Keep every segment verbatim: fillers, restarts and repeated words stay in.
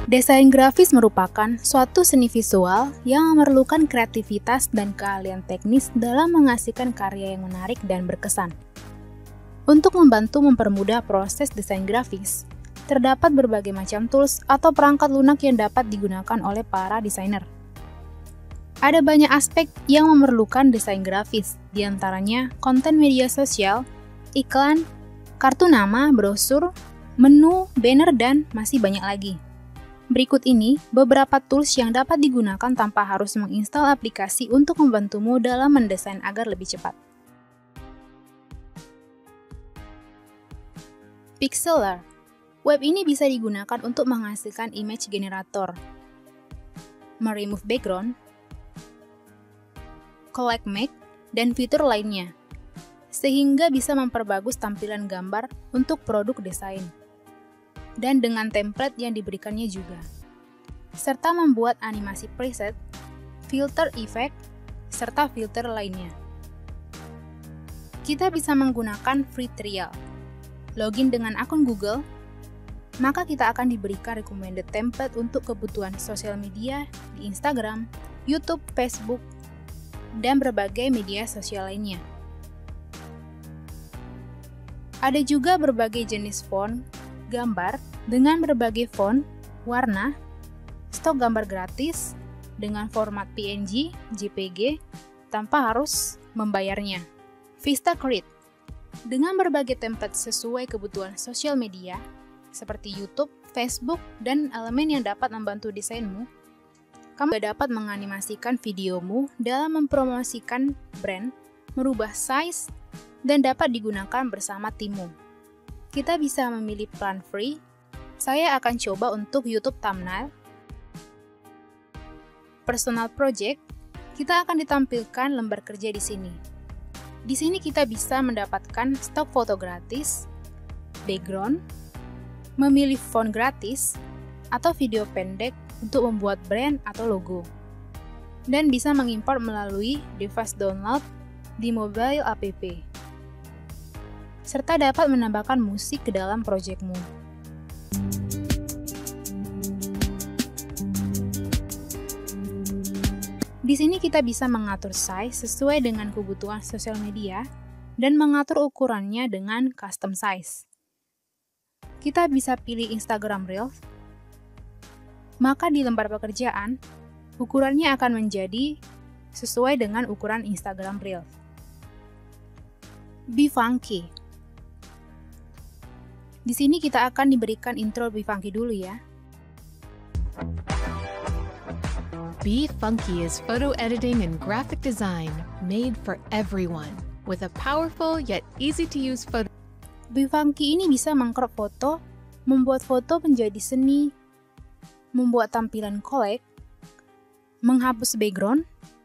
Desain grafis merupakan suatu seni visual yang memerlukan kreativitas dan keahlian teknis dalam menghasilkan karya yang menarik dan berkesan. Untuk membantu mempermudah proses desain grafis, terdapat berbagai macam tools atau perangkat lunak yang dapat digunakan oleh para desainer. Ada banyak aspek yang memerlukan desain grafis, diantaranya konten media sosial, iklan, kartu nama, brosur, menu, banner, dan masih banyak lagi. Berikut ini beberapa tools yang dapat digunakan tanpa harus menginstal aplikasi untuk membantumu dalam mendesain agar lebih cepat. Pixlr. Web ini bisa digunakan untuk menghasilkan image generator, meremove background, collect make, dan fitur lainnya, sehingga bisa memperbagus tampilan gambar untuk produk desain, dan dengan template yang diberikannya juga, serta membuat animasi preset, filter efek, serta filter lainnya. Kita bisa menggunakan free trial. Login dengan akun Google, maka kita akan diberikan recommended template untuk kebutuhan sosial media di Instagram, YouTube, Facebook, dan berbagai media sosial lainnya. Ada juga berbagai jenis font gambar dengan berbagai font, warna, stok gambar gratis dengan format P N G, J P G, tanpa harus membayarnya. VistaCreate dengan berbagai template sesuai kebutuhan sosial media seperti YouTube, Facebook, dan elemen yang dapat membantu desainmu. Kamu juga dapat menganimasikan videomu dalam mempromosikan brand, merubah size, dan dapat digunakan bersama timmu. Kita bisa memilih plan free. Saya akan coba untuk YouTube thumbnail. Personal project, kita akan ditampilkan lembar kerja di sini. Di sini kita bisa mendapatkan stok foto gratis, background, memilih font gratis, atau video pendek untuk membuat brand atau logo. Dan bisa mengimport melalui device download di mobile app, serta dapat menambahkan musik ke dalam proyekmu. Di sini kita bisa mengatur size sesuai dengan kebutuhan sosial media dan mengatur ukurannya dengan custom size. Kita bisa pilih Instagram Reels, maka di lembar pekerjaan, ukurannya akan menjadi sesuai dengan ukuran Instagram Reels. Be Funky. Di sini kita akan diberikan intro Be Funky dulu ya. Be Funky is photo editing and graphic design made for everyone with a powerful yet easy to use photo. Be Funky ini bisa mengcrop foto, membuat foto menjadi seni, membuat tampilan collect, menghapus background,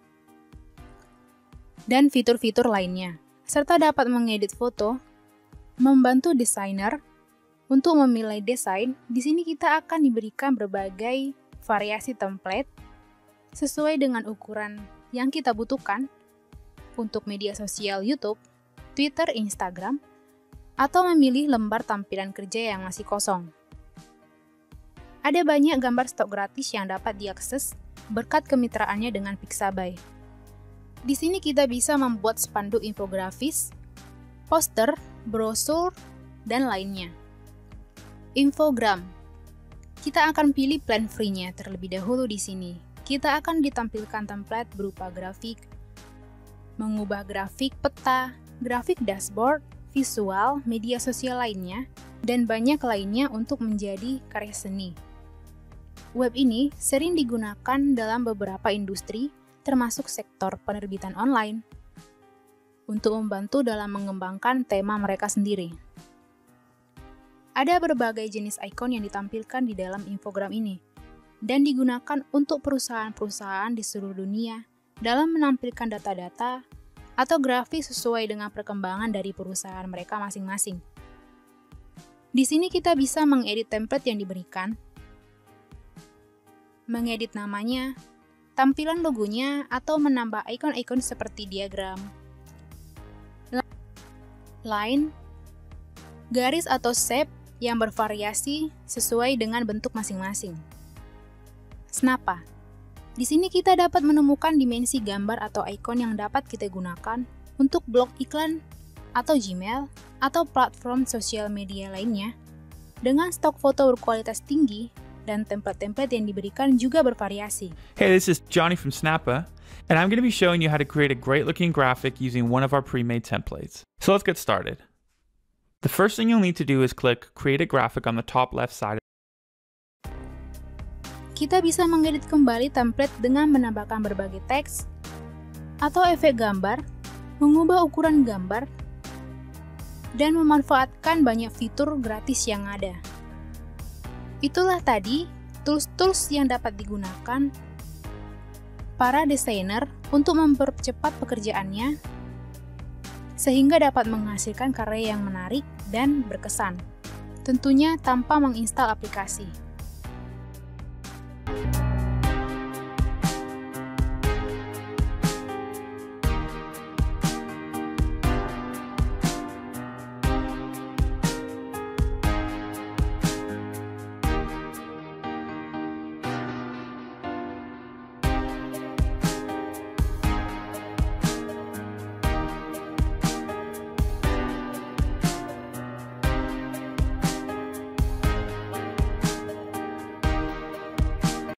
dan fitur-fitur lainnya, serta dapat mengedit foto, membantu desainer untuk memilih desain. Di sini kita akan diberikan berbagai variasi template sesuai dengan ukuran yang kita butuhkan untuk media sosial YouTube, Twitter, Instagram, atau memilih lembar tampilan kerja yang masih kosong. Ada banyak gambar stok gratis yang dapat diakses berkat kemitraannya dengan Pixabay. Di sini kita bisa membuat spanduk infografis, poster, brosur, dan lainnya. Infogram. Kita akan pilih plan free-nya terlebih dahulu di sini. Kita akan ditampilkan template berupa grafik, mengubah grafik peta, grafik dashboard, visual, media sosial lainnya, dan banyak lainnya untuk menjadi karya seni. Web ini sering digunakan dalam beberapa industri, termasuk sektor penerbitan online, untuk membantu dalam mengembangkan tema mereka sendiri. Ada berbagai jenis ikon yang ditampilkan di dalam infogram ini, dan digunakan untuk perusahaan-perusahaan di seluruh dunia dalam menampilkan data-data atau grafis sesuai dengan perkembangan dari perusahaan mereka masing-masing. Di sini kita bisa mengedit template yang diberikan, mengedit namanya, tampilan logonya, atau menambah ikon-ikon seperti diagram, line, garis atau shape yang bervariasi sesuai dengan bentuk masing-masing. Snappa. Di sini kita dapat menemukan dimensi gambar atau ikon yang dapat kita gunakan untuk blog iklan atau Gmail atau platform sosial media lainnya dengan stok foto berkualitas tinggi dan template-template yang diberikan juga bervariasi. Hey, this is Johnny from Snappa, and I'm going to be showing you how to create a great-looking graphic using one of our pre-made templates. So let's get started. The first thing you'll need to do is click Create a Graphic on the top left side. Kita bisa mengedit kembali template dengan menambahkan berbagai teks atau efek gambar, mengubah ukuran gambar, dan memanfaatkan banyak fitur gratis yang ada. Itulah tadi tools-tools yang dapat digunakan para desainer untuk mempercepat pekerjaannya sehingga dapat menghasilkan karya yang menarik dan berkesan, tentunya tanpa menginstal aplikasi.